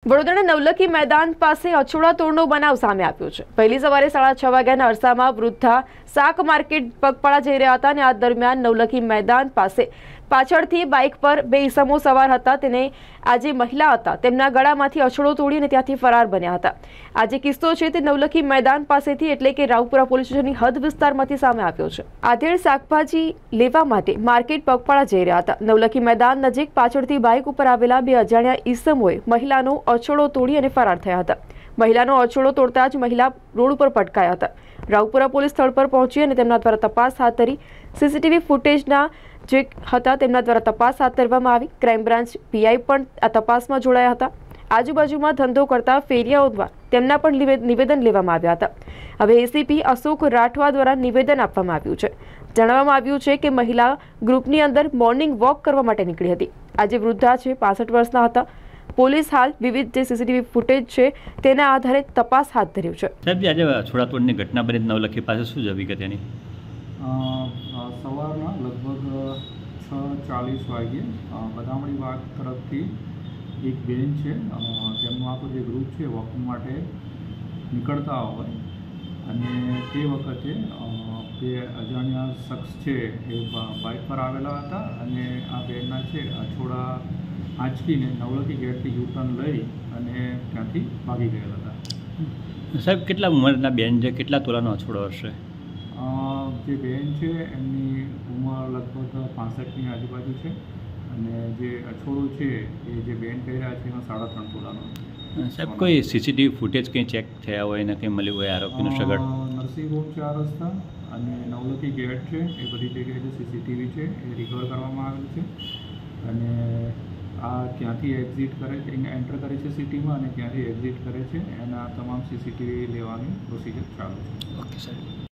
વડોદરાના નવલખી મેદાન પાસે અછોડા તોડનો બનાવ સામે આવ્યો છે। પહેલી સવારે 6:30 વાગ્યાના અરસામાં વૃદ્ધા શાક માર્કેટ પગપાળા જઈ રહ્યા હતા અને આ દરમિયાન નવલખી મેદાન પાસે પાછળથી બાઇક પર બે ઈસમો સવાર હતા। તેને આજે મહિલા હતા તેમના ગળામાંથી અછોડો તોડીને ત્યાંથી ફરાર બન્યા હતા। આજે કિસ્સો છે તે નવલખી મેદાન પાસેથી એટલે કે રાવપુરા પોલીસ સ્ટેશનની હદ વિસ્તારમાંથી સામે આવ્યો છે। આધેડ શાકભાજી લેવા માટે માર્કેટ પગપાળા જઈ રહ્યા હતા। નવલખી મેદાન નજીક પાછળથી બાઇક ઉપર આવેલા બે અજાણ્યા ઈસમોએ મહિલાનો અછોડો તોડી અને ફરાર થયા હતા। મહિલાનો અછોડો તોડતા જ મહિલા રોડ ઉપર પટકાયા હતા। રાવપુરા પોલીસ સ્થળ પર પહોંચી અને તેમના દ્વારા તપાસ હાથ ધરી। સીસીટીવી ફૂટેજના જે હતા તેમના દ્વારા તપાસ હાથ ધરવામાં આવી। ક્રાઇમ બ્રાન્ચ પીઆઈ પણ આ તપાસમાં જોડાયા હતા। આજુબાજુમાં ધંધો કરતા ફેરિયાઓ દ્વારા તેમના પણ નિવેદન લેવામાં આવ્યા હતા। હવે એસીપી અશોક રાઠવા દ્વારા નિવેદન આપવામાં આવ્યું છે। જણાવવામાં આવ્યું છે કે મહિલા ગ્રુપની અંદર મોર્નિંગ વોક કરવા માટે નીકળી હતી। આજે વૃદ્ધા છે 65 વર્ષના હતા। પોલીસ હાલ વિવિધ જે સીસીટીવી ફૂટેજ છે તેના આધારે તપાસ હાથ ધર્યું છે। સાહેબ આજે છોડાતોડની ઘટના બની નવલખી પાસે શું છે વિગત એની? સવારના લગભગ 6:40 વાગ્યે બદામડી વાગ તરફથી એક બેન છે તેમનું આખું જે ગ્રુપ છે વોકિંગ માટે નીકળતા હોય અને તે વખતે બે અજાણ્યા શખ્સ છે એ બાઇક પર આવેલા હતા અને આ બેનના છે અછોડા આંચકીને નવલખી ગેટથી યુટર્ન લઈ અને ત્યાંથી ભાગી ગયેલા હતા। સાહેબ કેટલા ઉંમરના બેન છે, કેટલા તોલાનો અછોડો હશે? જે બેન છે એમની ઉંમર લગભગ 65ની આજુબાજુ છે અને જે અછોડો છે એ જે બેન કહી રહ્યા છે એનો 3.5 તોલાનો। સાહેબ કોઈ સીસીટીવી ફૂટેજ કંઈ ચેક થયા હોય ને કંઈ મળ્યું હોય આરોપીનું સગડ? નરસિંહ રોડ 4 રસ્તા અને નવલખી ગેટ છે એ બધી જગ્યાએ જે સીસીટીવી છે એ રિકવર કરવામાં આવેલ છે અને આ ક્યાંથી એક્ઝિટ કરે છે એન્ટર કરે છે સિટીમાં અને ક્યાંથી એક્ઝિટ કરે છે એના તમામ સીસીટીવી લેવાની પ્રોસિજર ચાલુ છે। ઓકે સાહેબ।